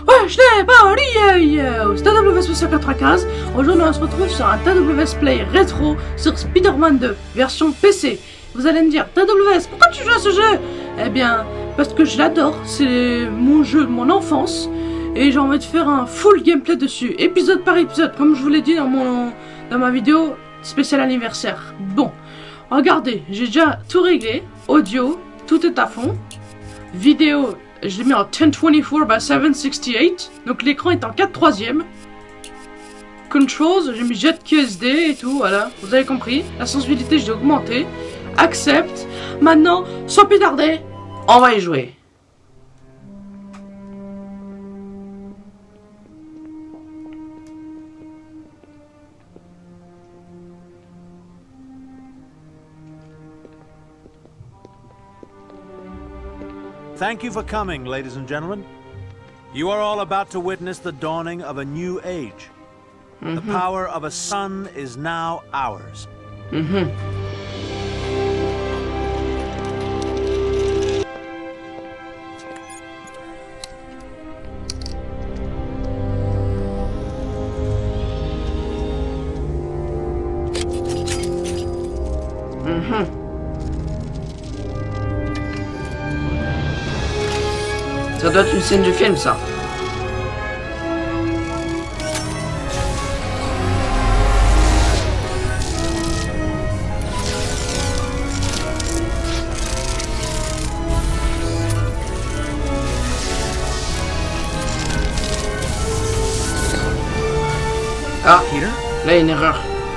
Ouais, je l'ai pas c'est TWS 195. Aujourd'hui, on se retrouve sur un TWS Play rétro sur Spider-Man 2, version PC. Vous allez me dire, TWS, pourquoi tu joues à ce jeu? Eh bien, parce que je l'adore, c'est mon jeu de mon enfance. Et j'ai envie de faire un full gameplay dessus, épisode par épisode, comme je vous l'ai dit dans ma vidéo spéciale anniversaire. Bon, regardez, j'ai déjà tout réglé. Audio, tout est à fond. Vidéo, je l'ai mis en 1024 by 768. Donc l'écran est en 4/3. Controls, j'ai mis jet QSD et tout, voilà. Vous avez compris. La sensibilité, je l'ai augmenté. Accept. Maintenant, sans plus tarder, on va y jouer. Thank you for coming, ladies and gentlemen. You are all about to witness the dawning of a new age. The power of a son is now ours. Ça doit être une scène du film, ça. Ah, là, il y a une erreur.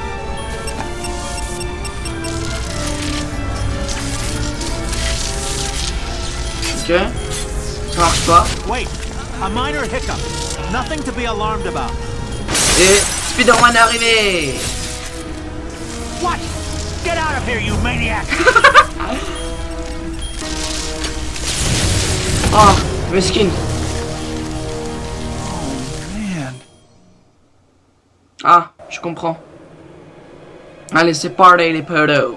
Ok. Ça marche pas. Wait, a minor hiccup. Nothing to be alarmed about. Et Spider-Man est arrivé. What? Get out of here, you maniac! Oh, mesquine. Oh man. Ah, je comprends. Allez, c'est party les potos.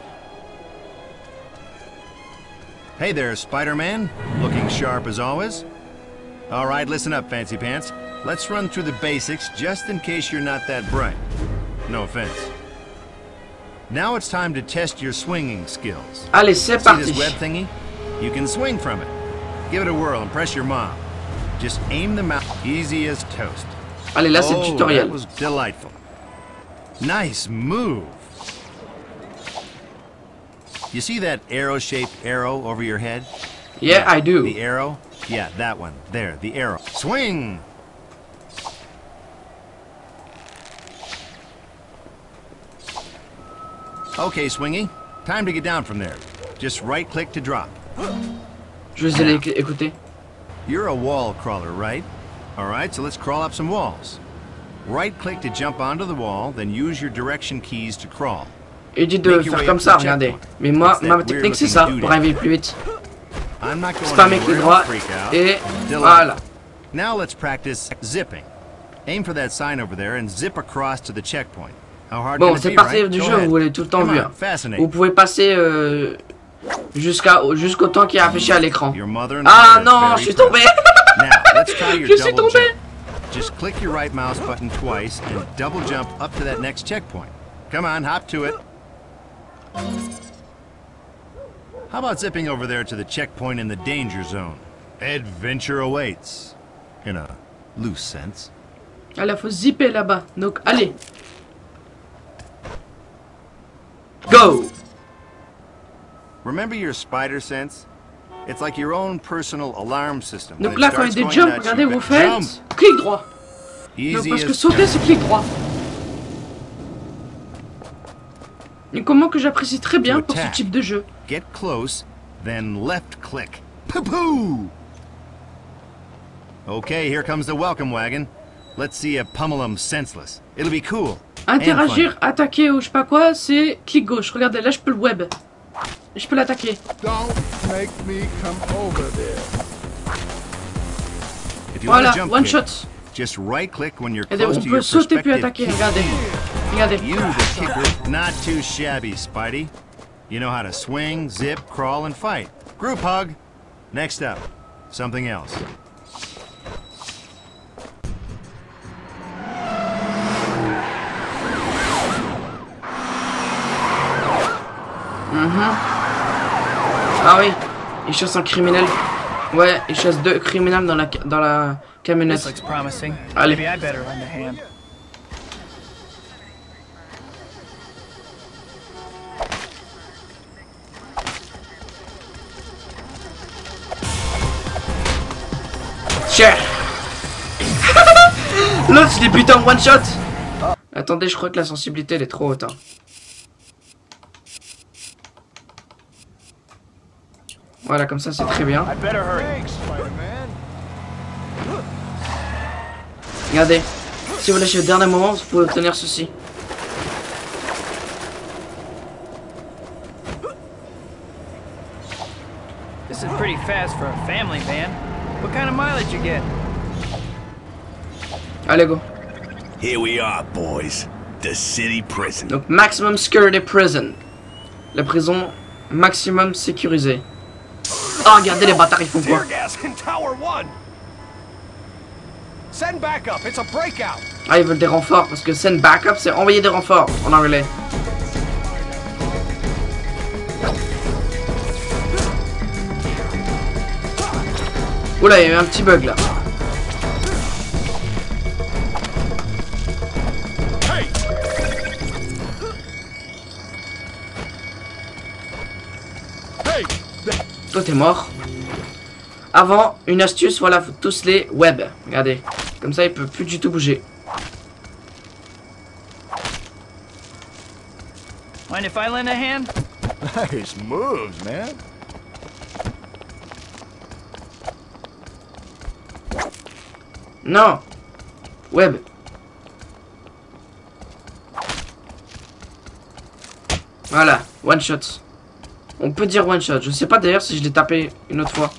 Hey there, Spider-Man. Looking sharp as always. All right, listen up, Fancy Pants. Let's run through the basics just in case you're not that bright. No offense. Now it's time to test your swinging skills. Allez, c'est See parti. this web thingy? You can swing from it. Give it a whirl and press your mom. Just aim the mouth easy as toast. Allez, là, c'est le Oh, tutoriel. that was delightful. Nice move. You see that arrow-shaped arrow over your head? Yeah, I do. The arrow? Yeah, that one. There, the arrow. Swing! Okay, Swingy. Time to get down from there. Just right-click to drop. Je vais aller écouter. You're a wall crawler, right? Alright, so let's crawl up some walls. Right-click to jump onto the wall, then use your direction keys to crawl. Il dit de faire comme ça, regardez. Mais moi, ma technique, c'est ça, pour arriver plus vite. Spammer clic droit, et voilà. Now let's practice zipping. Aim for that sign over there and zip across to the checkpoint. How hard Bon, can it c'est be, parti right? du Go jeu, ahead. vous l'avez tout le temps Come vu. on, Hein. fascinate. Vous pouvez passer jusqu'au temps qui est affiché à l'écran. Your mother and Ah I are non, very je suis proud. tombé. Now, let's try your Je suis double tombé. jump. Just click your right mouse button twice and double jump up to that next checkpoint. Come on, hop to it. How about zipping over there to the checkpoint in the danger zone? Adventure awaits. In a loose sense. Allez, faut zipper là-bas. Donc, allez. Go. Remember your spider sense? It's like your own personal alarm system. Donc When là, it quand il y a starts des going jumps, nuts, regardez, you vous better faites jump. clic droit. Donc, Easy parce que as sauter, c'est clic droit. Et comment que j'apprécie très bien pour ce type de jeu. Get close, then left click. Poo-poo! Okay, here comes the welcome wagon. Let's see a pummel 'em senseless. It'll be cool. Interagir, attaquer ou je sais pas quoi, c'est clic gauche. Regardez, là je peux le web. Je peux l'attaquer. Don't make me come over there. If you want Voilà, to jump one kick, shot. just right click when you're Regardez, close on to peut your sauter puis perspective attaquer, key. regardez. Regardez. You, the kicker, not too shabby, Spidey. You know how to swing, zip, crawl, and fight. Group hug. Next up, something else. Ah oui, il chasse un criminel. Ouais, il chasse 2 criminels dans la camionnette. This looks promising. Allez. Maybe I better lend a hand. Cher. L'autre je l'ai buté en one shot. Attendez, je crois que la sensibilité elle est trop haute. Hein. Voilà, comme ça c'est très bien. I better hurry. Regardez, si vous lâchez le dernier moment, vous pouvez obtenir ceci. This is pretty fast for a family van. What kind of mileage you get? Allez, go. Here we are, boys. The city prison. Donc, maximum security prison. La prison maximum sécurisée. Oh, regardez les bâtards, ils font quoi? gas in Tower 1. Send backup. It's a breakout. Ah, ils veulent des renforts, parce que send backup, c'est envoyer des renforts en anglais. Oula, il y a eu un petit bug là. Toi t'es mort. Avant, une astuce, voilà, faut tous les web. Regardez, comme ça il peut plus du tout bouger. Mind if I lend a hand? Nice moves, man. Non. Web. Voilà, one shot. On peut dire one shot. Je sais pas d'ailleurs si je l'ai tapé une autre fois.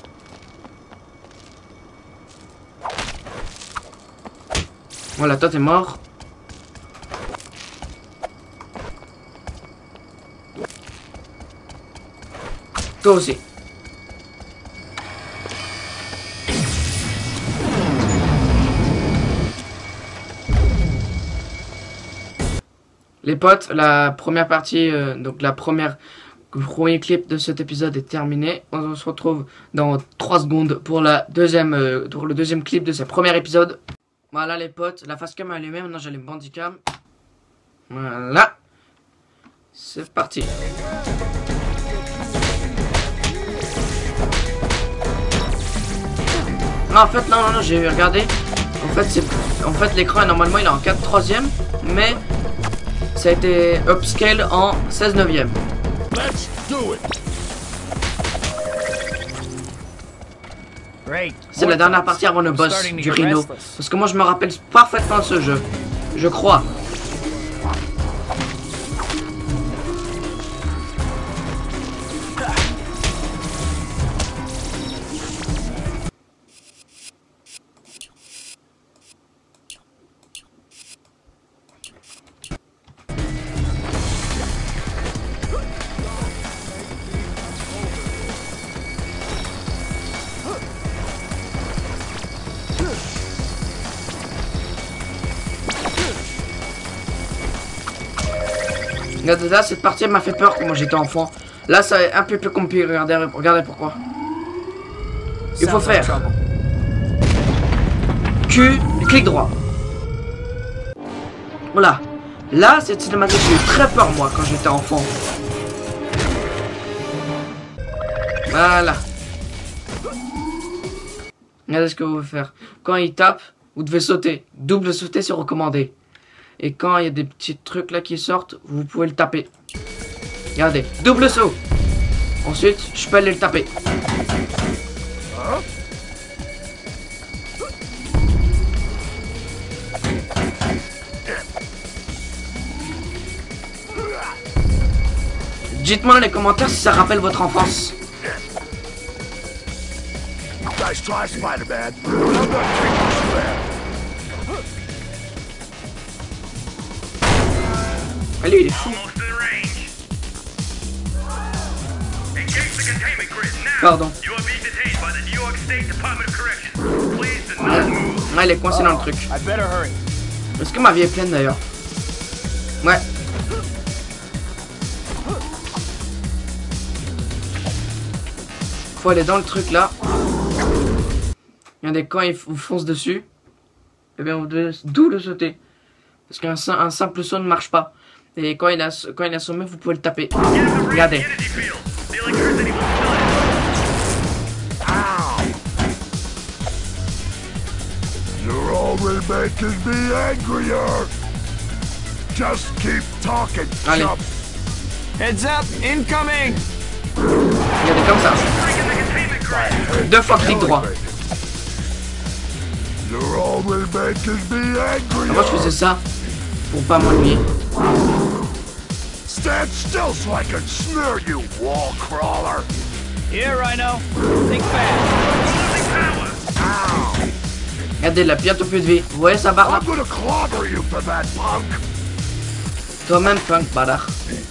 Voilà, toi t'es mort. Toi aussi. Les potes, la première partie, donc le premier clip de cet épisode est terminé. On se retrouve dans 3 secondes pour le deuxième clip de ce premier épisode. Voilà les potes, la facecam est allumée, maintenant j'ai les bandicam. Voilà. C'est parti. Ah, en fait, non, j'ai regardé. En fait, l'écran, normalement, il est en 4/3, mais ça a été upscale en 16/9. Let's do it. Great. C'est la dernière partie avant le boss du Rhino. Parce que moi, je me rappelle parfaitement de ce jeu. Je crois. Regardez là, cette partie m'a fait peur quand j'étais enfant. Là, ça est un peu plus compliqué. Regardez pourquoi. Il faut faire Q, clic droit. Voilà. Là, cette cinématique, j'ai eu très peur moi quand j'étais enfant. Voilà. Regardez ce que vous pouvez faire. Quand il tape, vous devez sauter. Double sauter, c'est recommandé. Et quand il y a des petits trucs là qui sortent, vous pouvez le taper. Regardez, double saut. Ensuite, je peux aller le taper. Dites-moi dans les commentaires si ça rappelle votre enfance. Nice try, Spider-Man. I'm not taking too bad. Ah, lui, il est fou. Pardon. Ouais, il est coincé dans le truc. I better hurry. Est-ce que ma vie est pleine d'ailleurs? Ouais. faut aller dans le truc là. Regardez, quand il vous fonce dessus, eh bien vous devez d'où le sauter. Parce qu'un simple saut ne marche pas. Et quand il est assommé, vous pouvez le taper. Regardez. You're only making me angrier. Just keep talking, Allez. chump. Heads up, incoming! Regardez comme ça. 2 fois clic droit. You're only making me angrier. Moi je faisais ça pour pas m'ennuyer. Stand still so I can smear you, wall crawler. Here, Rhino. Think fast. Regardez, il a bientôt plus de vie. Vous voyez sa barre là? I'm gonna clobber you for that, punk. Toi-même, punk, bâtard.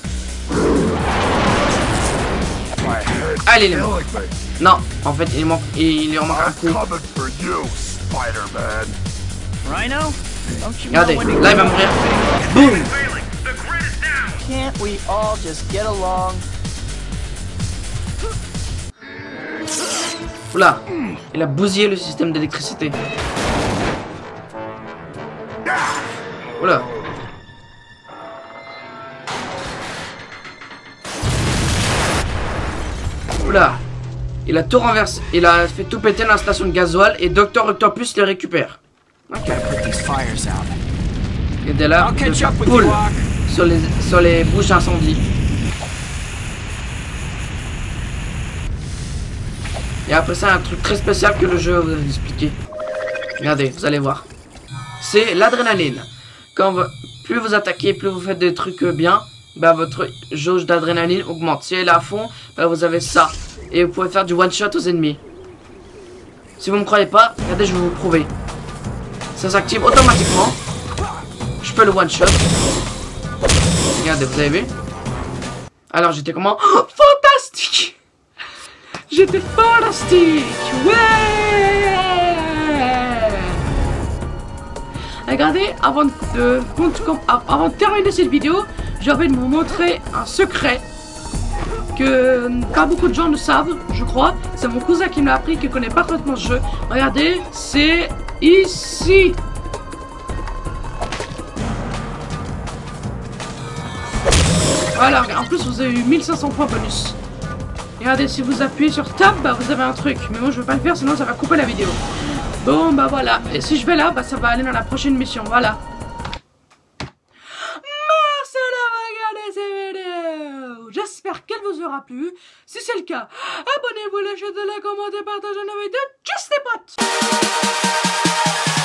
My head's Allez, il est mort. killing me. Non, en fait, il lui en manque un I'm coup. coming for you, Spider-Man. Rhino? Don't you Regardez, know when to là il va mourir. Boum! Can't we all just get along? Oula, il a bousillé le système d'électricité. Oula. Oula. Il a tout renversé. Il a fait tout péter dans la station de gasoil et Dr Octopus le récupère. Ok. Et dès là, I'll catch de up with poule you, Hawk. sur les bouches incendies. Et après ça, un truc très spécial que le jeu va vous expliquer. Regardez, vous allez voir. C'est l'adrénaline. Plus vous attaquez, plus vous faites des trucs bien, bah votre jauge d'adrénaline augmente. Si elle est à fond, bah vous avez ça. Et vous pouvez faire du one shot aux ennemis. Si vous me croyez pas, regardez, je vais vous prouver. Ça s'active automatiquement. Je peux le one shot. Regardez, vous avez vu? Alors j'étais comment? Oh, fantastique! J'étais fantastique! Ouais! Regardez, avant de terminer cette vidéo, j'ai envie de vous montrer un secret que pas beaucoup de gens ne savent, je crois. C'est mon cousin qui me l'a appris, qui connaît parfaitement ce jeu. Regardez, c'est ici. Voilà, en plus vous avez eu 1500 points bonus. Regardez, si vous appuyez sur Tab, bah vous avez un truc. Mais moi je veux pas le faire, sinon ça va couper la vidéo. Bon, bah voilà. Et si je vais là, bah ça va aller dans la prochaine mission. Voilà. Merci d'avoir regardé cette vidéo. J'espère qu'elle vous aura plu. Si c'est le cas, abonnez-vous, lâchez de la, commentez, partagez la vidéo. Just des potes.